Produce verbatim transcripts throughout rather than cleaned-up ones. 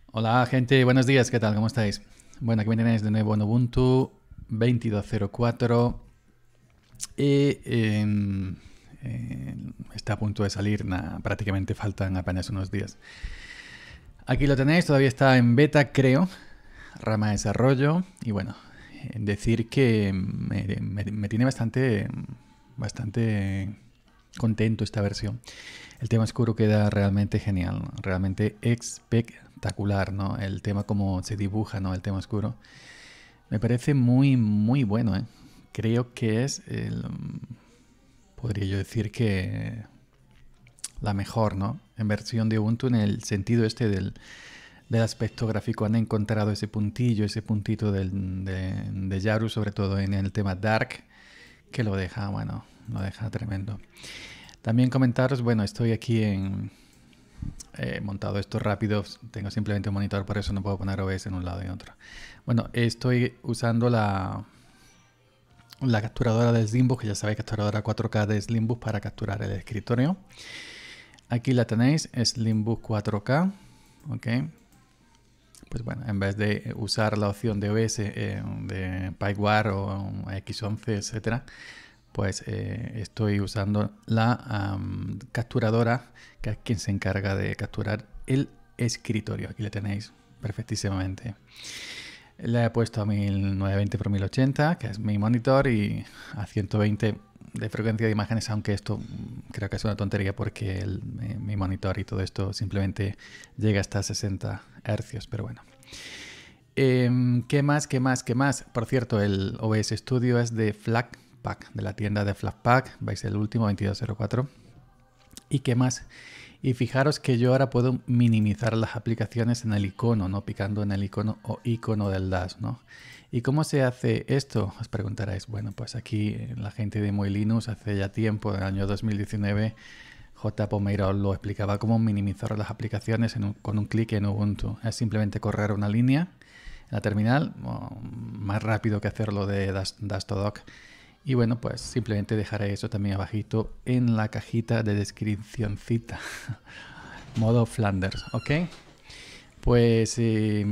Hola gente, buenos días, ¿qué tal? ¿Cómo estáis? Bueno, aquí me tenéis de nuevo en Ubuntu veintidós cero cuatro y eh, eh, está a punto de salir, nah, prácticamente faltan apenas unos días. Aquí lo tenéis, todavía está en beta creo, rama de desarrollo y bueno, decir que me, me, me tiene bastante, bastante contento esta versión. El tema oscuro queda realmente genial, ¿no? Realmente espectacular, ¿no? El tema como se dibuja, ¿no? El tema oscuro. Me parece muy, muy bueno, ¿eh? Creo que es, el, podría yo decir que la mejor, ¿no? En versión de Ubuntu en el sentido este del, del aspecto gráfico. Han encontrado ese puntillo, ese puntito del, de, de Yaru, sobre todo en el tema Dark, que lo deja, bueno, lo deja tremendo. También comentaros, bueno, estoy aquí en... He eh, montado esto rápido, tengo simplemente un monitor, por eso no puedo poner O B S en un lado y en otro. Bueno, estoy usando la, la capturadora de Slimbus, que ya sabéis, capturadora cuatro K de Slimbus para capturar el escritorio. Aquí la tenéis, Slimbus cuatro K, ok. Pues bueno, en vez de usar la opción de O B S, eh, de PyWare o X once, etcétera, pues eh, estoy usando la um, capturadora, que es quien se encarga de capturar el escritorio. Aquí le tenéis perfectísimamente. Le he puesto a mil novecientos veinte por mil ochenta, que es mi monitor, y a ciento veinte de frecuencia de imágenes, aunque esto creo que es una tontería porque el, mi, mi monitor y todo esto simplemente llega hasta sesenta hercios, pero bueno. Eh, ¿Qué más? ¿Qué más? ¿Qué más? Por cierto, el O B S Studio es de Flatpak, de la tienda de Flatpak. Vais el último, veintidós cero cuatro. ¿Y qué más? Y fijaros que yo ahora puedo minimizar las aplicaciones en el icono, ¿no? Picando en el icono o icono del Dash, ¿no? ¿Y cómo se hace esto? Os preguntaréis. Bueno, pues aquí la gente de Muy Linux hace ya tiempo, en el año dos mil diecinueve, J. Pomeirol lo explicaba cómo minimizar las aplicaciones en un, con un clic en Ubuntu. Es simplemente correr una línea en la terminal, más rápido que hacerlo de Dash, Dash to Dock. Y bueno, pues simplemente dejaré eso también abajito en la cajita de descripcióncita. Modo Flanders, ¿ok? Pues eh,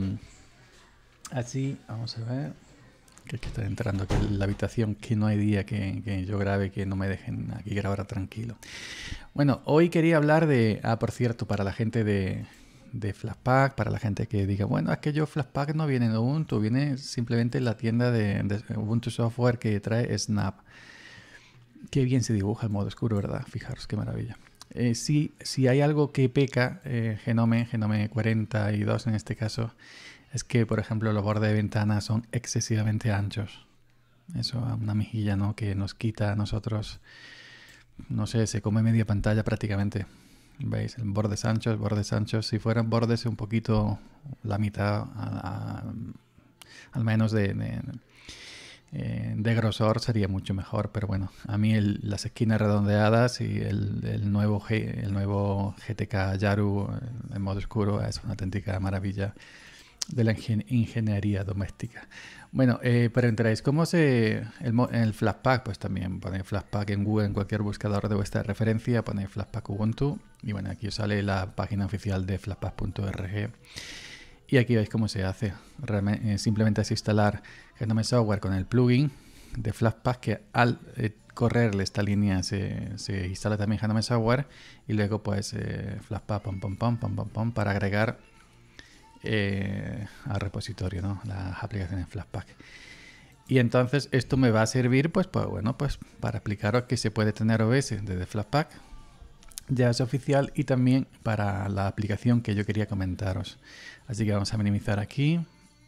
así, vamos a ver. Que es que está entrando aquí en la habitación, que no hay día que, que yo grabe, que no me dejen aquí grabar tranquilo. Bueno, hoy quería hablar de... Ah, por cierto, para la gente de, de Flatpak, para la gente que diga, bueno, es que yo Flatpak no viene en Ubuntu, viene simplemente en la tienda de, de Ubuntu Software que trae Snap. Qué bien se dibuja el modo oscuro, ¿verdad? Fijaros, qué maravilla. Eh, si, si hay algo que peca, eh, Genome, Genome cuarenta y dos en este caso, es que, por ejemplo, los bordes de ventana son excesivamente anchos. Eso a una mejilla, ¿no? Que nos quita a nosotros, no sé, se come media pantalla prácticamente. ¿Veis? El bordes anchos, bordes anchos. Si fueran bordes un poquito la mitad, a, a, al menos de, de, eh, de grosor, sería mucho mejor. Pero bueno, a mí el, las esquinas redondeadas y el, el, nuevo, G, el nuevo G T K Yaru en modo oscuro es una auténtica maravilla de la ingen ingeniería doméstica. Bueno, eh, preguntaréis, ¿cómo se... El, el Flatpak? Pues también ponéis Flatpak en Google, en cualquier buscador de vuestra referencia, ponéis Flatpak Ubuntu, y bueno, aquí os sale la página oficial de flatpak punto org. Y aquí veis cómo se hace. Realmente, eh, simplemente es instalar Genome Software con el plugin de Flatpak, que al eh, correrle esta línea se, se instala también Genome Software, y luego pues eh, Flatpak pom, pom, pom, pom, pom, pom, para agregar Eh, al repositorio, ¿no? Las aplicaciones Flatpak. Y entonces esto me va a servir, pues, pues bueno, pues para explicaros que se puede tener O B S desde Flatpak, ya es oficial, y también para la aplicación que yo quería comentaros. Así que vamos a minimizar aquí.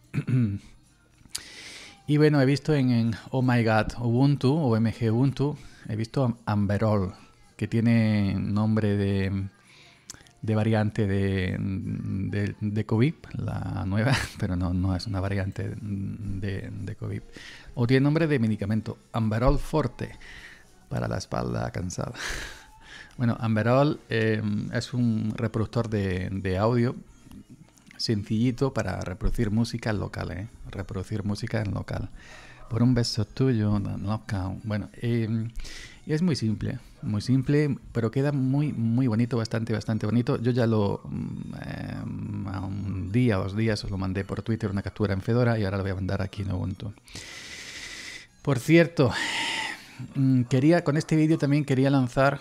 Y bueno, he visto en, en Oh My God Ubuntu o M G Ubuntu, he visto Amberol, que tiene nombre de de variante de, de, de COVID, la nueva, pero no, no es una variante de, de COVID. O tiene nombre de medicamento, Amberol Forte, para la espalda cansada. Bueno, Amberol eh, es un reproductor de, de audio sencillito para reproducir música en local, ¿eh? Reproducir música en local. Por un beso tuyo, local. Bueno, eh, y es muy simple, muy simple, pero queda muy, muy bonito, bastante, bastante bonito. Yo ya lo, eh, día o dos días os lo mandé por Twitter una captura en Fedora y ahora lo voy a mandar aquí en Ubuntu. Por cierto, quería con este vídeo también quería lanzar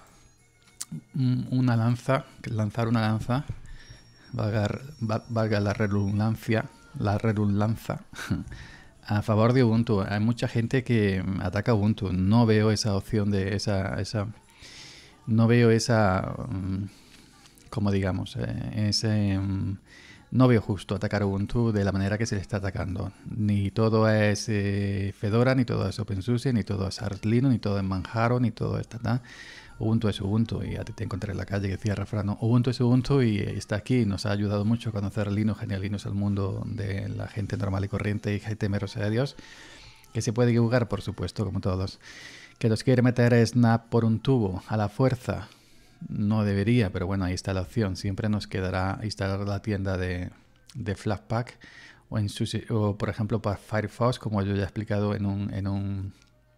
una lanza, lanzar una lanza, valga, valga la redundancia, la redundancia, a favor de Ubuntu. Hay mucha gente que ataca Ubuntu. No veo esa opción de esa, esa no veo esa, como digamos, ese, no veo justo atacar Ubuntu de la manera que se le está atacando. Ni todo es eh, Fedora, ni todo es OpenSUSE, ni todo es Arch Linux, ni todo es Manjaro, ni todo es tata. Ubuntu es Ubuntu, y a ti te encontré en la calle que decía refrán, ¿no? Ubuntu es Ubuntu y está aquí. Nos ha ayudado mucho a conocer Linux, genial Linux, al mundo de la gente normal y corriente y gente temerosa de Dios. Que se puede equivocar, por supuesto, como todos. Que los quiere meter Snap por un tubo a la fuerza. No debería, pero bueno, ahí está la opción. Siempre nos quedará instalar la tienda de, de Flatpak o, en SUSE, o por ejemplo para Firefox, como yo ya he explicado en un... En un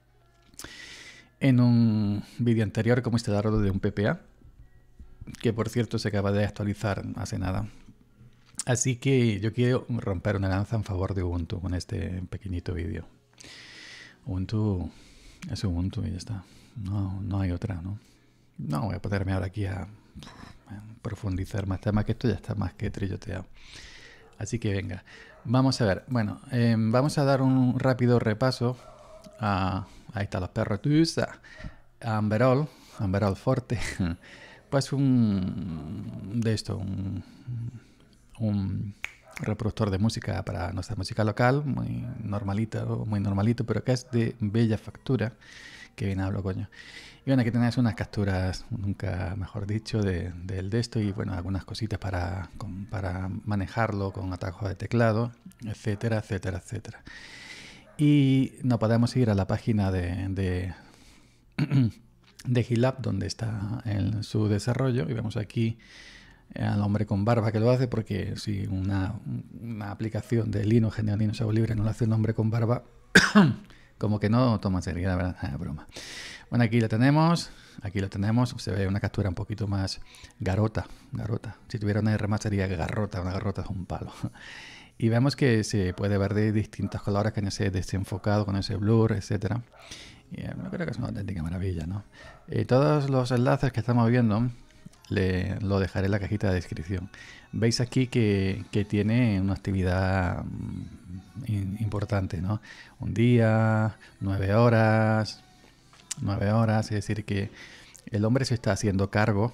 en un vídeo anterior cómo instalarlo de un P P A, que por cierto se acaba de actualizar hace nada. Así que yo quiero romper una lanza en favor de Ubuntu con este pequeñito vídeo. Ubuntu es Ubuntu y ya está. No, no hay otra, ¿no? No voy a ponerme ahora aquí a, a profundizar más temas, que esto ya está más que trilloteado. Así que venga, vamos a ver. Bueno, eh, vamos a dar un rápido repaso a... Ahí están los perros. Amberol, Amberol Forte. Pues un de esto, un, un reproductor de música para nuestra música local, muy normalito, muy normalito, pero que es de bella factura. Que bien hablo, coño. Y bueno, aquí tenéis unas capturas, nunca mejor dicho, de, de, de esto y bueno, algunas cositas para, con, para manejarlo con atajos de teclado, etcétera, etcétera, etcétera. Y nos podemos ir a la página de, de, de GitLab, donde está en su desarrollo, y vemos aquí al hombre con barba que lo hace, porque si una, una aplicación de Linux, genial Linux o libre, no lo hace un hombre con barba, como que no toma seriedad, ¿verdad? Ah, broma. Bueno, aquí lo tenemos, aquí lo tenemos, se ve una captura un poquito más garota, garota. Si tuviera una R más sería garrota, una garrota es un palo. Y vemos que se puede ver de distintos colores, con ese desenfocado, con ese blur, etcétera. Y yo creo que es una auténtica maravilla, ¿no? Y todos los enlaces que estamos viendo le, lo dejaré en la cajita de descripción. Veis aquí que, que tiene una actividad in, importante, ¿no? Un día, nueve horas, nueve horas, es decir que el hombre se está haciendo cargo,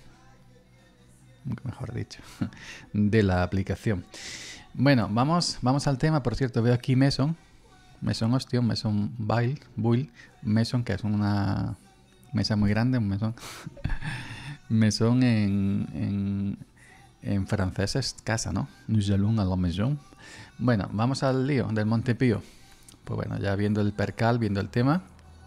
mejor dicho, de la aplicación. Bueno, vamos, vamos al tema. Por cierto, veo aquí Meson, Meson Ostión, Meson Build, Build, Meson, que es una mesa muy grande, un mesón. Mesón en, en, en francés es casa, ¿no? Nous allons à la maison. Bueno, vamos al lío del Montepío. Pues bueno, ya viendo el percal, viendo el tema,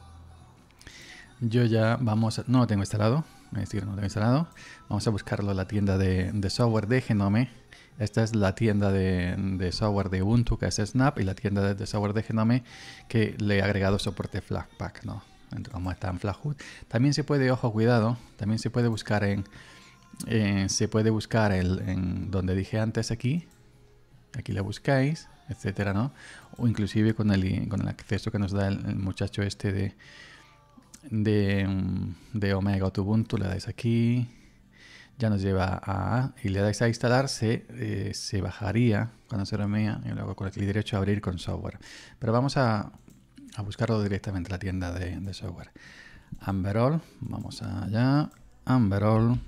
yo ya vamos a, no lo tengo instalado, es decir, no lo tengo instalado. Vamos a buscarlo en la tienda de, de software de Genome. Esta es la tienda de, de software de Ubuntu, que es Snap, y la tienda de, de software de Genome, que le he agregado soporte Flatpak, ¿no? Como está en Flathood. También se puede, ojo, cuidado, también se puede buscar en, eh, se puede buscar el, en donde dije antes aquí, aquí la buscáis, etcétera, ¿no? O inclusive con el, con el acceso que nos da el, el muchacho este de, de, de Omega Ubuntu, le dais aquí. Ya nos lleva a, y le dais a instalar, se, eh, se bajaría cuando se remea, y luego con el clic derecho a abrir con software. Pero vamos a, a buscarlo directamente en la tienda de, de software. Amberol, vamos allá, Amberol.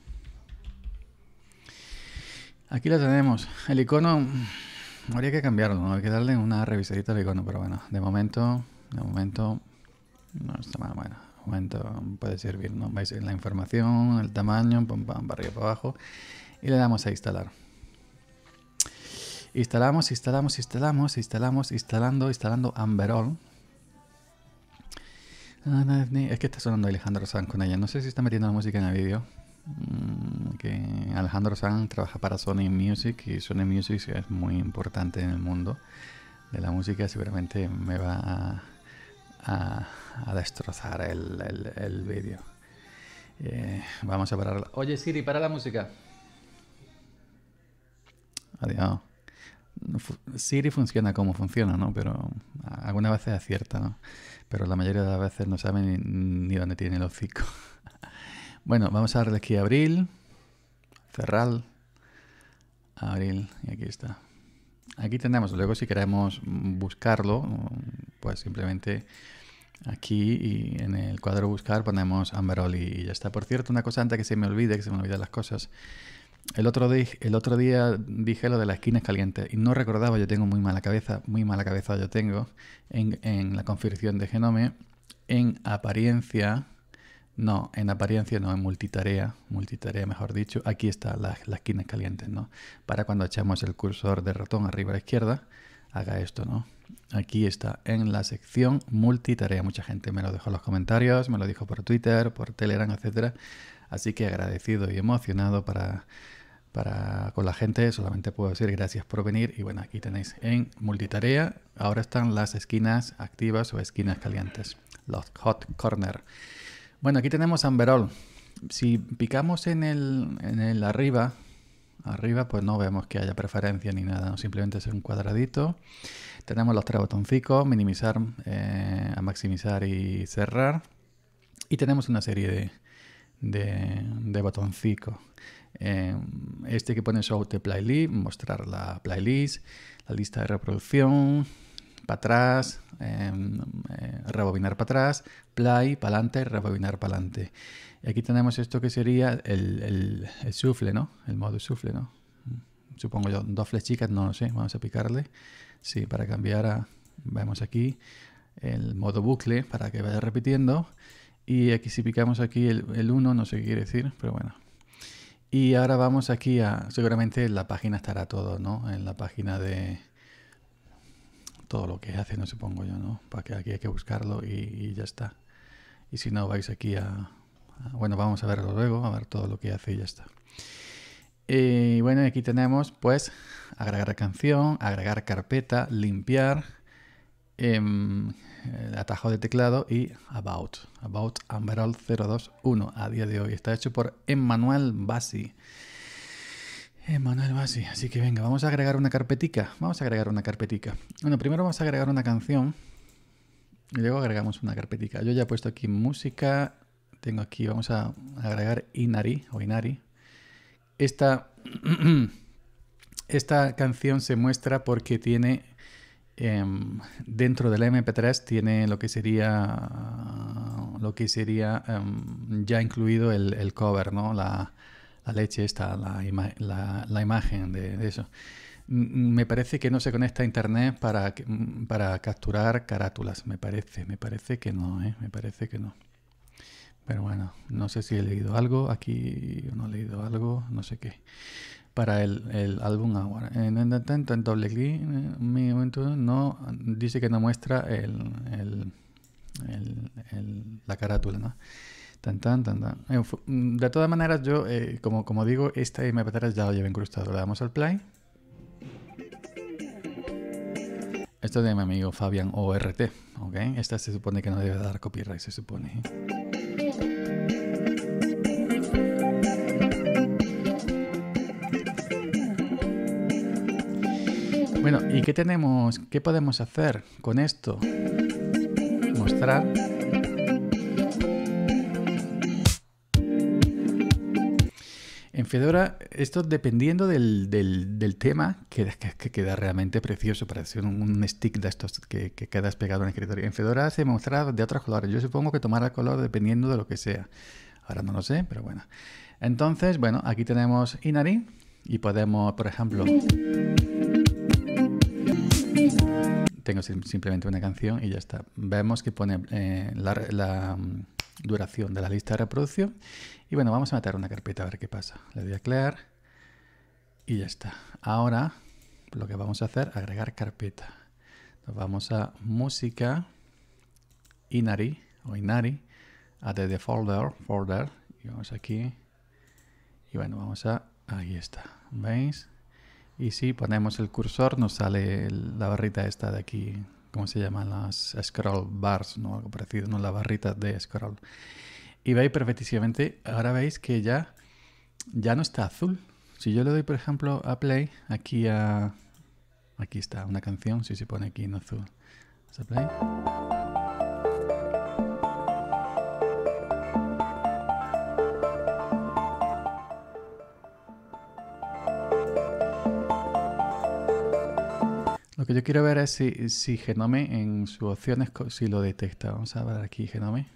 Aquí lo tenemos. El icono, habría que cambiarlo, ¿no? Hay que darle una revisadita al icono, pero bueno, de momento, de momento, no está mal, bueno. Momento puede servir, ¿no? Vais en la información, el tamaño, pam, pam, para arriba, para abajo, y le damos a instalar. Instalamos, instalamos, instalamos, instalamos, instalando, instalando Amberol. Es que está sonando Alejandro Sanz con ella. No sé si está metiendo la música en el vídeo. Que Alejandro Sanz trabaja para Sony Music, y Sony Music es muy importante en el mundo de la música. Seguramente me va a A, a destrozar el, el, el vídeo. Eh, vamos a pararla. Oye Siri, para la música. Adiós. Siri funciona como funciona, ¿no? Pero algunas veces acierta, ¿no? Pero la mayoría de las veces no sabe ni, ni dónde tiene el hocico. Bueno, vamos a darle aquí a abril. Cerrar. Abril. Y aquí está. Aquí tenemos, luego si queremos buscarlo, pues simplemente aquí y en el cuadro buscar ponemos Amberol y ya está. Por cierto, una cosa antes que se me olvide, que se me olvidan las cosas. El otro, día, el otro día dije lo de las esquinas calientes y no recordaba, yo tengo muy mala cabeza, muy mala cabeza yo tengo en, en la configuración de Genome, en apariencia, no, en apariencia no, en multitarea, multitarea mejor dicho, aquí están las, las esquinas calientes, ¿no? Para cuando echamos el cursor de ratón arriba a la izquierda, haga esto, ¿no? Aquí está en la sección multitarea, mucha gente me lo dejó en los comentarios, me lo dijo por Twitter, por Telegram, etcétera. Así que agradecido y emocionado para, para con la gente. Solamente puedo decir gracias por venir. Y bueno, aquí tenéis en multitarea. Ahora están las esquinas activas o esquinas calientes. Los hot corner. Bueno, aquí tenemos Amberol. Si picamos en el, en el arriba, arriba pues no vemos que haya preferencia ni nada. ¿No? Simplemente es un cuadradito. Tenemos los tres botoncicos. Minimizar, eh, a maximizar y cerrar. Y tenemos una serie de... de, de botoncito. Eh, este que pone Show the Playlist, mostrar la playlist, la lista de reproducción, para atrás, eh, eh, rebobinar para atrás, play, para adelante, rebobinar para adelante. Y aquí tenemos esto que sería el, el, el shuffle, ¿no? El modo shuffle, ¿no? Supongo yo, dos flechicas, no lo sé, vamos a picarle. Sí, para cambiar a, vemos aquí el modo bucle para que vaya repitiendo. Y aquí si picamos aquí el uno, no sé qué quiere decir, pero bueno. Y ahora vamos aquí a, seguramente en la página estará todo, ¿no? En la página de todo lo que hace, no supongo yo, ¿no? Para que aquí hay que buscarlo y, y ya está. Y si no, vais aquí a, a, bueno, vamos a verlo luego, a ver todo lo que hace y ya está. Y bueno, aquí tenemos, pues, agregar canción, agregar carpeta, limpiar, eh, el atajo de teclado y About. About Amberol cero dos uno a día de hoy. Está hecho por Emmanuel Bassi. Emmanuel Bassi. Así que venga, vamos a agregar una carpetica. Vamos a agregar una carpetica. Bueno, primero vamos a agregar una canción y luego agregamos una carpetica. Yo ya he puesto aquí música. Tengo aquí, vamos a agregar Inari o Inari. Esta, esta canción se muestra porque tiene... Um, dentro del eme pe tres tiene lo que sería uh, lo que sería um, ya incluido el, el cover, ¿no? La, la leche esta, la, ima la, la imagen de, de eso. M me parece que no se conecta a internet para, para capturar carátulas. Me parece, me parece que no, ¿eh? Me parece que no. Pero bueno, no sé si he leído algo aquí, no he leído algo, no sé qué. Para el, el álbum ahora. En, en, en, en doble clic, mi momento no dice que no muestra el, el, el, el, la carátula, ¿no? Tan, tan, tan, tan. De todas maneras, yo, eh, como, como digo, esta eme pe tres ya lo llevo incrustado. Le damos al play. Esto es de mi amigo Fabián O R T, ¿ok? Esta se supone que no debe dar copyright, se supone. Bueno, ¿y qué tenemos? ¿Qué podemos hacer con esto? Mostrar. En Fedora, esto dependiendo del, del, del tema, que, que, que queda realmente precioso, parece un, un stick de estos que, que quedas pegado en el escritorio. En Fedora se muestra de otros colores. Yo supongo que tomará el color dependiendo de lo que sea. Ahora no lo sé, pero bueno. Entonces, bueno, aquí tenemos Inari y podemos, por ejemplo... Tengo simplemente una canción y ya está. Vemos que pone eh, la, la um, duración de la lista de reproducción. Y bueno, vamos a meter una carpeta a ver qué pasa. Le doy a clear y ya está. Ahora lo que vamos a hacer es agregar carpeta. Nos vamos a música, Inari o Inari, a the folder, folder. Y vamos aquí. Y bueno, vamos a... Ahí está. ¿Veis? Y si ponemos el cursor nos sale la barrita esta de aquí, ¿cómo se llaman? Las scroll bars, ¿no? Algo parecido, ¿no? La barrita de scroll. Y veis perfectísimamente, ahora veis que ya, ya no está azul, si yo le doy, por ejemplo, a play, aquí a... Aquí está, una canción, si se pone aquí en azul. ¿Vamos a play? Lo que yo quiero ver es si, si Genome en sus opciones, si lo detecta. Vamos a ver aquí Genome.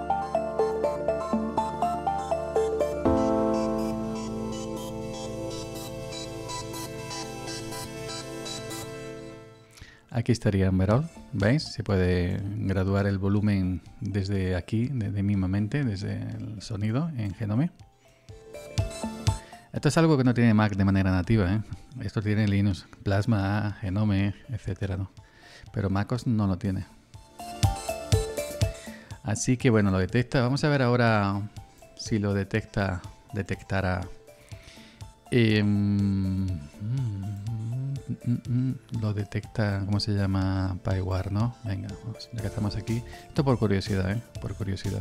Aquí estaría Enverall, ¿veis? Se puede graduar el volumen desde aquí, desde mismamente, desde el sonido en Genome. Esto es algo que no tiene Mac de manera nativa, ¿eh? Esto tiene Linux, Plasma, Genome, etcétera, ¿no? Pero MacOS no lo tiene. Así que bueno, lo detecta. Vamos a ver ahora si lo detecta, detectará. Eh, mm, mm, mm, lo detecta, ¿cómo se llama? PyWare, ¿no? Venga, vamos, ya que estamos aquí. Esto por curiosidad, ¿eh? Por curiosidad.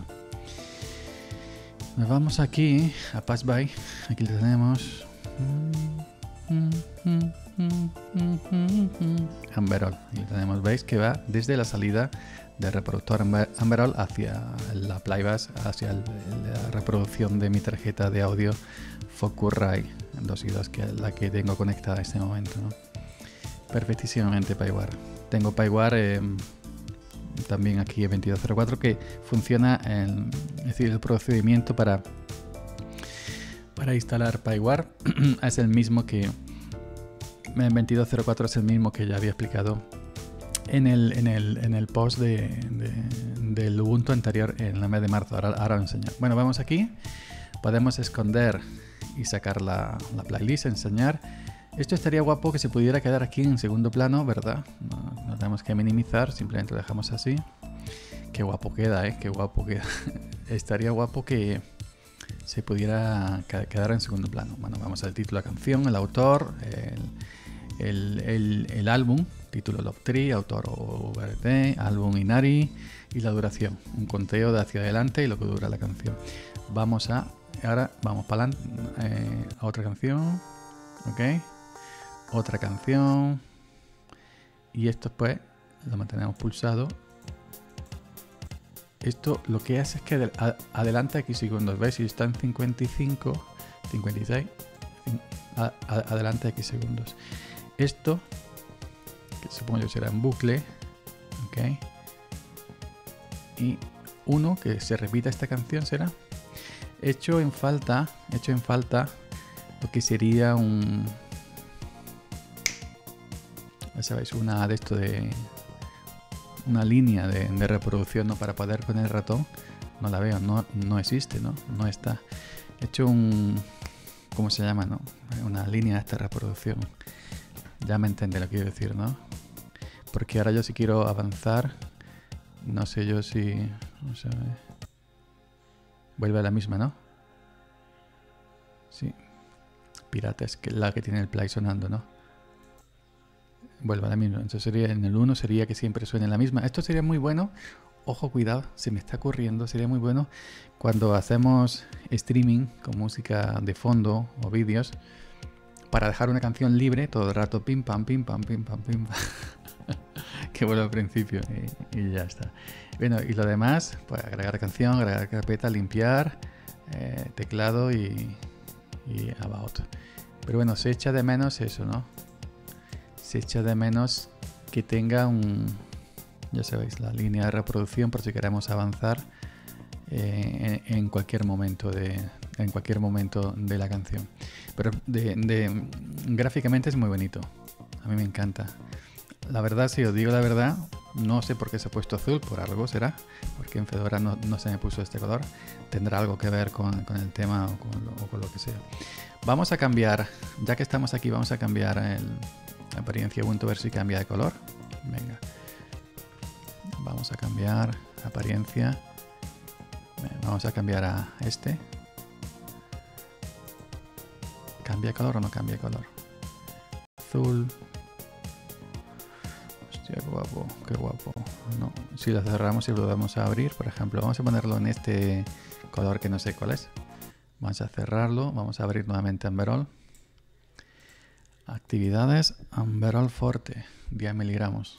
Nos vamos aquí a Passby. Aquí lo tenemos. Enverall. Y lo tenemos, veis que va desde la salida del reproductor Enverall hacia la Playbus, hacia el, la reproducción de mi tarjeta de audio Focusrite dos y dos, que es la que tengo conectada en este momento, ¿no? Perfectísimamente PyWare. Tengo PyWare eh, también aquí en veintidós cero cuatro que funciona, en, es decir, el procedimiento para, para instalar PyWare es el mismo que en veintidós cero cuatro, es el mismo que ya había explicado en el, en el, en el post de, de, del Ubuntu anterior en el mes de marzo. Ahora, ahora lo enseño. Bueno, vamos aquí. Podemos esconder y sacar la, la playlist, enseñar. Esto estaría guapo que se pudiera quedar aquí en segundo plano, ¿verdad? No, no tenemos que minimizar, simplemente lo dejamos así. Qué guapo queda, ¿eh? Qué guapo queda. Estaría guapo que se pudiera quedar en segundo plano. Bueno, vamos al título de la canción, el autor, el, el, el, el álbum, título Love Tree, autor O V T, álbum Inari y la duración. Un conteo de hacia adelante y lo que dura la canción. Vamos a... Ahora vamos para adelante eh, a otra canción. Ok. Otra canción. Y esto pues lo mantenemos pulsado. Esto lo que hace es que adelanta X segundos. ¿Veis? Si está en cincuenta y cinco, cincuenta y seis, a, a, adelanta X segundos. Esto, que supongo yo será en bucle. Ok. Y uno, que se repita esta canción, será. Hecho en falta, hecho en falta lo que sería un... Ya sabéis, una de esto de... Una línea de, de reproducción, ¿no? Para poder con el ratón. No la veo, no, no existe, ¿no? No está. He hecho un... ¿Cómo se llama, no? Una línea de esta reproducción. Ya me entiende lo que quiero decir, ¿no? Porque ahora yo si quiero avanzar, no sé yo si... Vamos a ver. Vuelve a la misma, ¿no? Sí. Pirata es que la que tiene el play sonando, ¿no? Vuelve a la misma. Entonces sería en el uno sería que siempre suene la misma. Esto sería muy bueno. Ojo, cuidado, se me está ocurriendo. Sería muy bueno cuando hacemos streaming con música de fondo o vídeos, para dejar una canción libre todo el rato. Pim, pam, pim, pam, pim, pam, pim. Que vuelva al principio y, y ya está. Bueno, y lo demás, pues agregar canción, agregar carpeta, limpiar, eh, teclado y, y about. Pero bueno, se echa de menos eso, ¿no? Se echa de menos que tenga un, ya sabéis, la línea de reproducción por si queremos avanzar eh, en, en cualquier momento de, en cualquier momento de la canción. Pero de, de, gráficamente es muy bonito. A mí me encanta. La verdad, si os digo la verdad, no sé por qué se ha puesto azul, por algo será, porque en Fedora no, no se me puso este color. Tendrá algo que ver con, con el tema o con, lo, o con lo que sea. Vamos a cambiar, ya que estamos aquí, vamos a cambiar el, la apariencia Ubuntu, a ver si cambia de color. Venga. Vamos a cambiar apariencia. Vamos a cambiar a este. ¿Cambia de color o no cambia de color? Azul. Hostia, qué guapo, qué guapo. No, si lo cerramos y lo vamos a abrir, por ejemplo, vamos a ponerlo en este color que no sé cuál es. Vamos a cerrarlo, vamos a abrir nuevamente Enverall. Actividades, Amberol Forte, diez miligramos.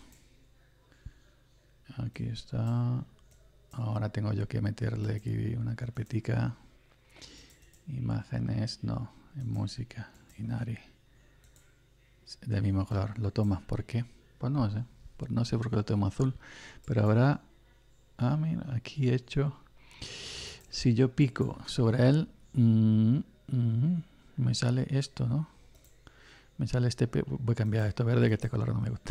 Aquí está. Ahora tengo yo que meterle aquí una carpetica. Imágenes, no, en música, Inari. Del mismo color. ¿Lo tomas? ¿Por qué? Pues no sé. Pues no sé por qué lo tomo azul. Pero habrá... Ah, mira, aquí he hecho... Si yo pico sobre él... Mm, mm, me sale esto, ¿no? Me sale este... Voy a cambiar esto verde, que este color no me gusta.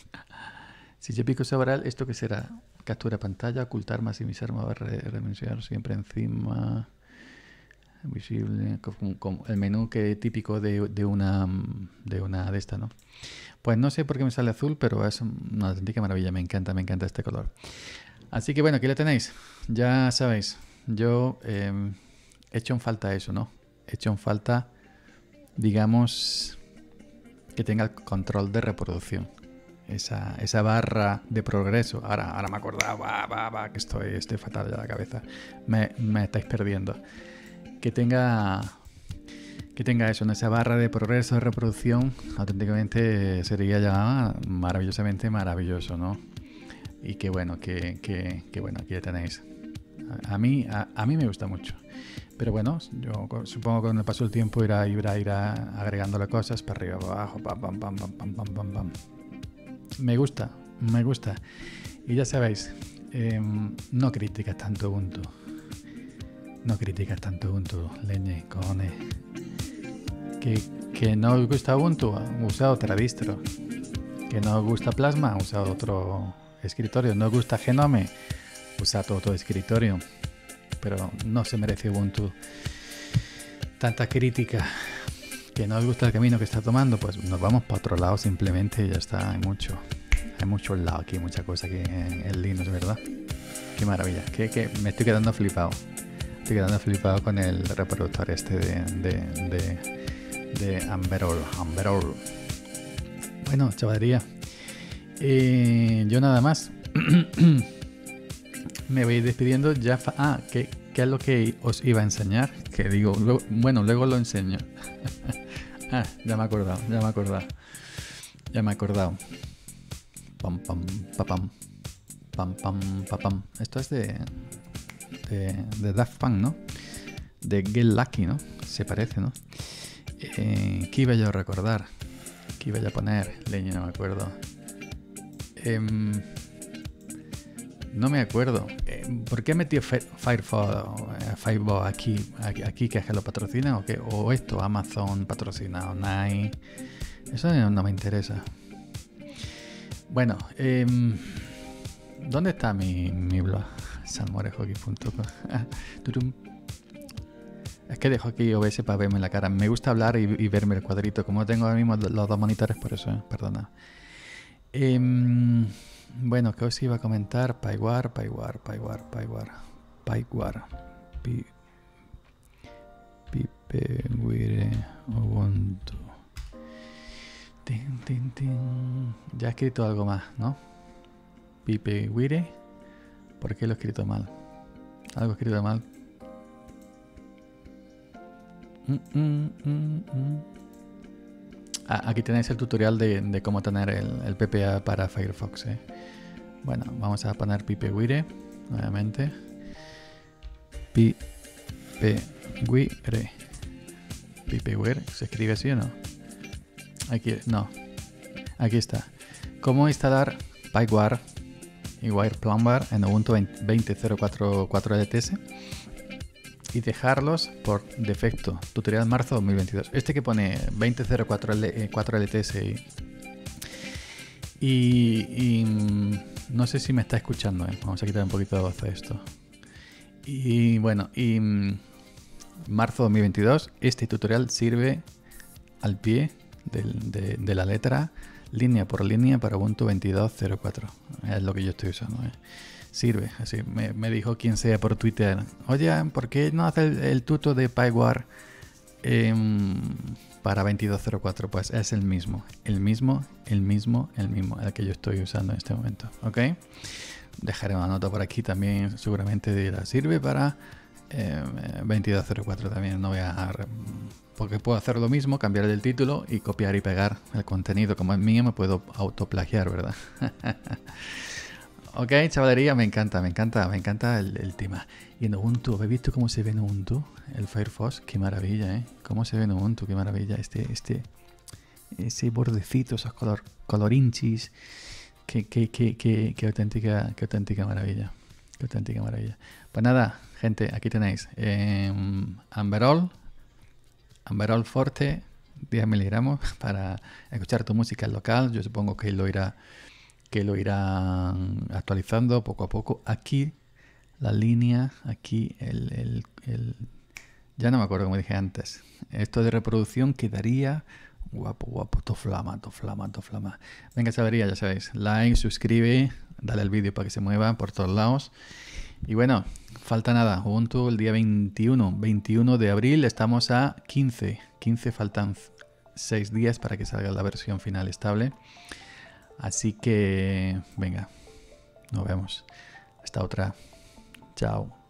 Si yo pico sobre él, ¿esto qué será? Captura pantalla, ocultar, maximizar, mover, reiniciar, siempre encima... Visible, como, como el menú que típico de, de una de una de esta, ¿no? Pues no sé por qué me sale azul, pero es una auténtica maravilla. Me encanta, me encanta este color. Así que bueno, aquí lo tenéis. Ya sabéis, yo eh, he hecho en falta eso, ¿no? He hecho en falta, digamos, que tenga el control de reproducción. Esa, esa barra de progreso. Ahora, ahora me acordaba, va, va, va, que estoy, estoy fatal de la cabeza. Me, me estáis perdiendo. Que tenga que tenga eso, en esa barra de progreso de reproducción, auténticamente sería ya maravillosamente maravilloso, ¿no? Y que bueno, que, que, que bueno, aquí ya tenéis. A, a mí a, a mí me gusta mucho. Pero bueno, yo supongo que con el paso del tiempo irá, irá, irá agregándole cosas para arriba, para abajo, pam, pam, pam, pam, pam, pam, pam, pam. Me gusta, me gusta. Y ya sabéis, eh, no criticas tanto Ubuntu. No criticas tanto Ubuntu, leñe, cojones. Que, que no os gusta Ubuntu, usa otra distro. Que no os gusta Plasma, usa otro escritorio. No os gusta Genome, usa otro escritorio. Pero no se merece Ubuntu tanta crítica. Que no os gusta el camino que está tomando, pues nos vamos para otro lado simplemente y ya está. Hay mucho, hay mucho lado aquí, mucha cosa aquí en, en Linux, ¿verdad? Qué maravilla, que, que me estoy quedando flipado. Estoy quedando flipado con el reproductor este de, de, de, de Amberol. Amberol. Bueno, chavalería. Eh, yo nada más. Me voy despidiendo ya. Ah, ¿qué, ¿qué es lo que os iba a enseñar? Que digo, luego, bueno, luego lo enseño. Ah, ya me he acordado, ya me he acordado. Ya me he acordado. Pam, pam, papam. Pam, pam, papam. Esto es de... De, de Daft Punk, ¿no? De Get Lucky, ¿no? Se parece, ¿no? Eh, ¿Qué iba yo a recordar? ¿Qué iba yo a poner? Leño, no me acuerdo. Eh, no me acuerdo. Eh, ¿Por qué metió Firefox, Firefox aquí, aquí, aquí que es que lo patrocina o qué? O esto, Amazon patrocina, Nike. Eso no me interesa. Bueno, eh, ¿dónde está mi, mi blog? salmorejockey punto com. Es que dejo aquí O B S para verme la cara. Me gusta hablar y, y verme el cuadrito. Como tengo ahora mismo los dos monitores, por eso, ¿eh? Perdona. Eh, bueno, ¿qué os iba a comentar? PyWare, PyWare, PyWare, PyWare, PyWare, Pi, Pipewire, Ubuntu. Tin, tin, tin. Ya he escrito algo más, ¿no? Pipewire. ¿Por qué lo he escrito mal? Algo he escrito mal. Mm, mm, mm, mm. Ah, aquí tenéis el tutorial de, de cómo tener el, el P P A para Firefox, ¿eh? Bueno, vamos a poner Pipewire nuevamente. Pipewire. Pipewire, ¿se escribe así o no? Aquí, no. Aquí está. ¿Cómo instalar PyWare y WirePlumber en Ubuntu veinte punto cero cuatro punto cuatro L T S y dejarlos por defecto. Tutorial marzo dos mil veintidós. Este que pone veinte punto cero cuatro L T S y, y, y no sé si me está escuchando, ¿eh? Vamos a quitar un poquito de voz a esto. Y bueno, y marzo dos mil veintidós, este tutorial sirve al pie del, de, de la letra, línea por línea, para Ubuntu veintidós punto cero cuatro. Es lo que yo estoy usando, ¿eh? Sirve, así me, me dijo quien sea por Twitter: oye, ¿por qué no hace el, el tuto de PyWare eh, para veintidós punto cero cuatro? Pues es el mismo, el mismo, el mismo, el mismo, el que yo estoy usando en este momento, ¿ok? Dejaré una nota por aquí también, seguramente dirá: sirve para eh, veintidós cero cuatro también. No voy a... Porque puedo hacer lo mismo, cambiar el título y copiar y pegar el contenido. Como es mío, me puedo autoplagiar, ¿verdad? Ok, chavalería, me encanta, me encanta, me encanta el, el tema. Y en Ubuntu, ¿habéis visto cómo se ve en Ubuntu? El Firefox, qué maravilla, ¿eh? Cómo se ve en Ubuntu, qué maravilla. Este, este, ese bordecito, esos color, colorinchis. Qué, qué, qué, qué, qué auténtica, qué auténtica maravilla. Qué auténtica maravilla. Pues nada, gente, aquí tenéis eh, Amberol, Amberol Forte, diez miligramos para escuchar tu música local. Yo supongo que lo irá que lo irán actualizando poco a poco. Aquí la línea, aquí el, el, el ya no me acuerdo como dije antes. Esto de reproducción quedaría guapo, guapo, toflama, toflama, toflama. Venga, sabería, ya sabéis, like, suscribe, dale al vídeo para que se mueva por todos lados. Y bueno, falta nada, Ubuntu el día veintiuno, veintiuno de abril, estamos a quince, quince, faltan seis días para que salga la versión final estable. Así que, venga, nos vemos. Hasta otra. Chao.